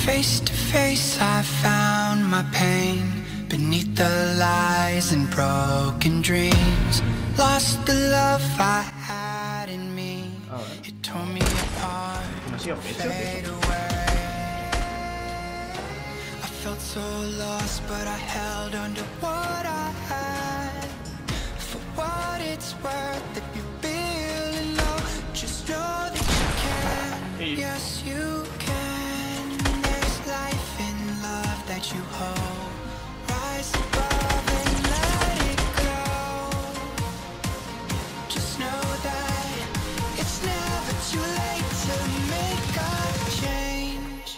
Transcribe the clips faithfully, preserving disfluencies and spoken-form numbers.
Face to face I found my pain beneath the lies and broken dreams. Lost the love I had in me. It tore me apart, fade away. I felt so lost, but I held on to what I had. For what it's worth, if you're feeling low, just know that you can. Yes, you can. There's life in love that you hold. Rise above and let it go. Just know that it's never too late to make a change.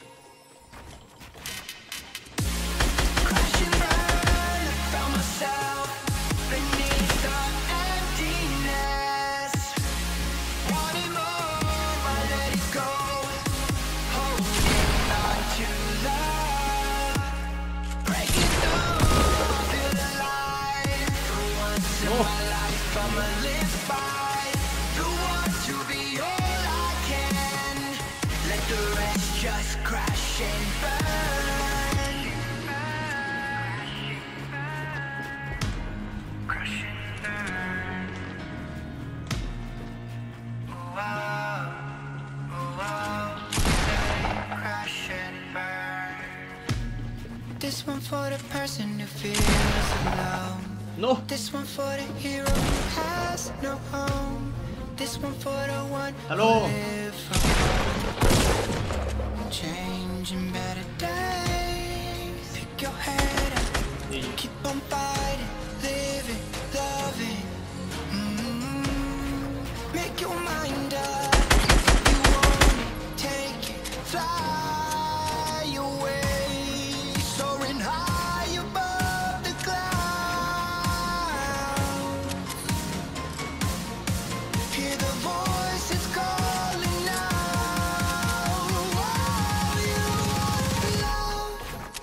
Crash and burn, I found myself beneath the emptiness. Wanting more, I let it go. Holding on to love. Breaking through, I feel alive. For once in my life, I'ma live by the want to be all I can. Let the rest just crash and burn. Crash and burn. Oh, wow. Oh, wow. Crash and burn. This one for the person who feels alone. No. This one for the hero who has no home. This one for the one Hello. who live for hope. Changing better days. Pick your head up. Keep on fighting, living, loving. Mm-hmm. Make your mind up. You want it, take it, fly away, soaring high above the clouds. Hear the voices calling out. All you want love.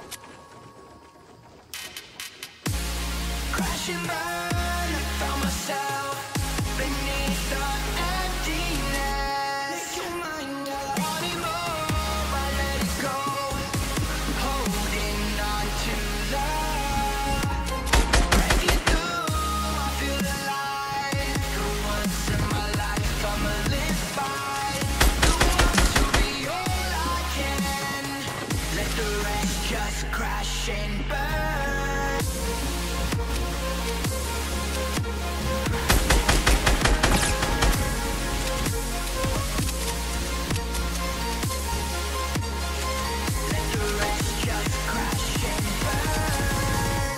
Crash and burn, I found myself beneath the emptiness. Make your mind up. Wanting more, I let it go. Holding on to love. Breaking through, I feel alive. For once in my life, I'ma live by the want to be all I can. Let the rest just crash and burn. Let the rest just crash and burn.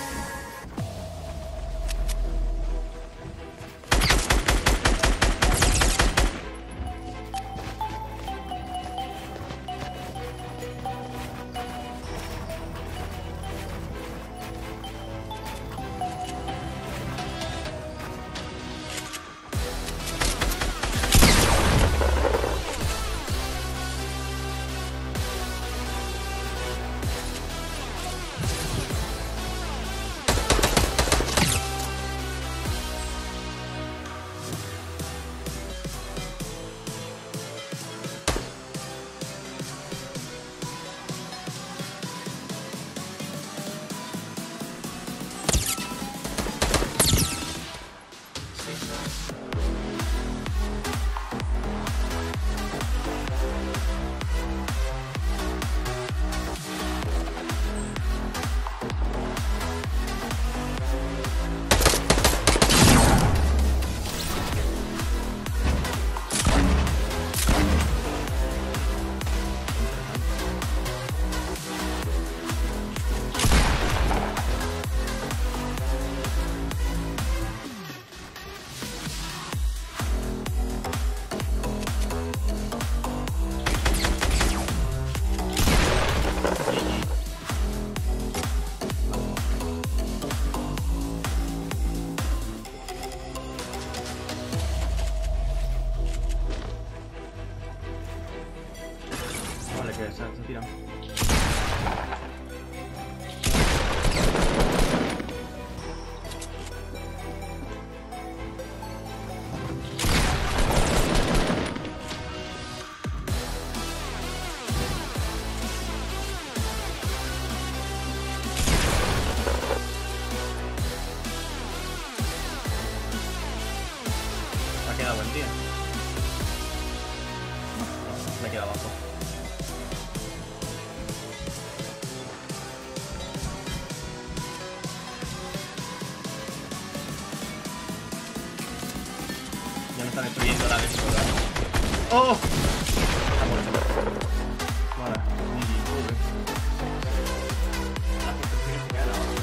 Vale, que se, se tiran. está destruyendo la destructora. ¡Oh! Está muerto. Vale, G G, pobre. Las construcciones que quedan ahora.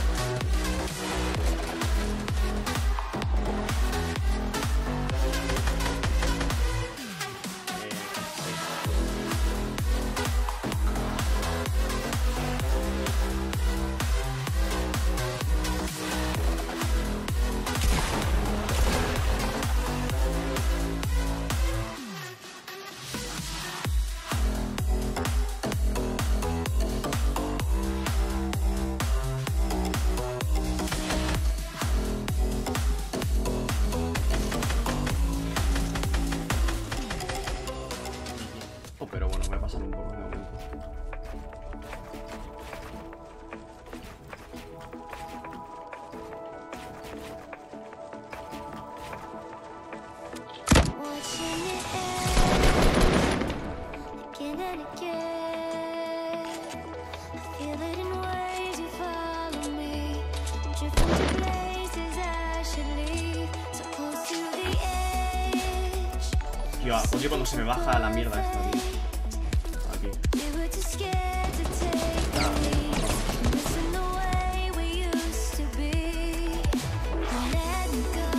Pero bueno, voy a pasar un poco de momento. Watching it again and again. I feel it in ways you follow me. Drifting to places I should leave. So close to the edge. Tío, odio cuando se me baja la mierda esta, tío. Aquí. We were too scared to take the lead. Missing the way we used to be. Let me go.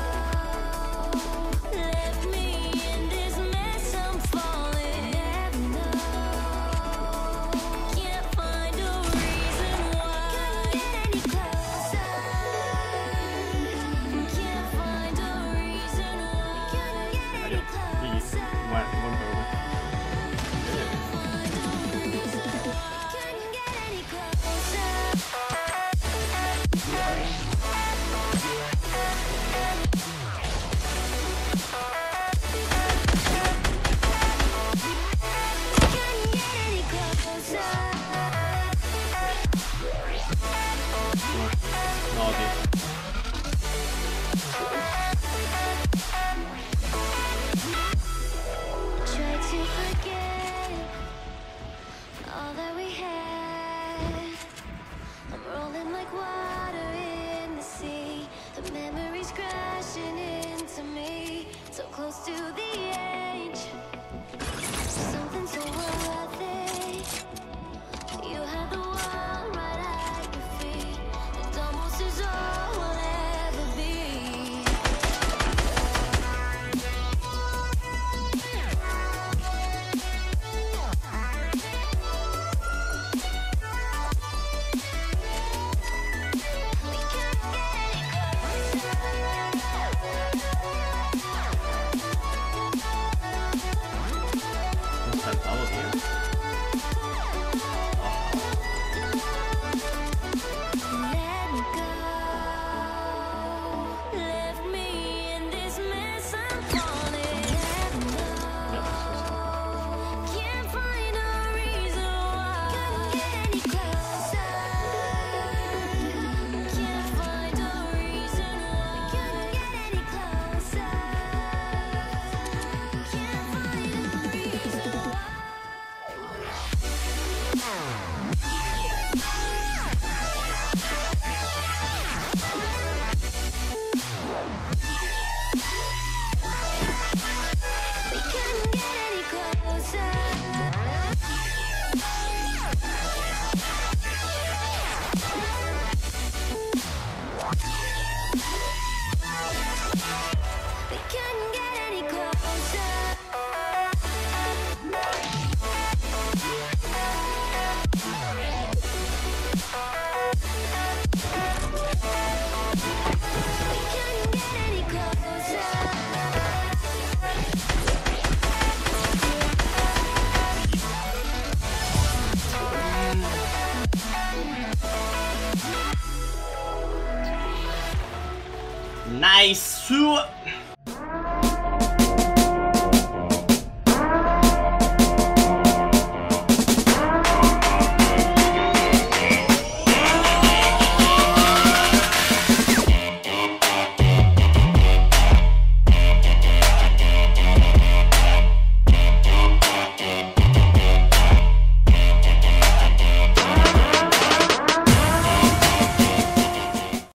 Left me in this mess I'm falling. Never know. Can't find a reason why. Couldn't get any closer. Can't find a reason why. Couldn't get any closer. Bueno, buen juego. Couldn't get any closer. Couldn't get any closer. No, tío. Try to forget all that we had. I'm rolling like water in the sea. The memories crashing into me. So close to the edge. Something so worth it. You have the world right at your feet. It almost is all we'll ever be. We can't get any closer. Me he saltado, tío. Let me go. Left me in this mess I'm falling. Let me go. Can't find a reason why. Couldn't get any closer. Can't find a reason why. Couldn't get any closer. Can't find a reason why. We couldn't get any closer. We couldn't get any closer. We couldn't get any closer. Nice.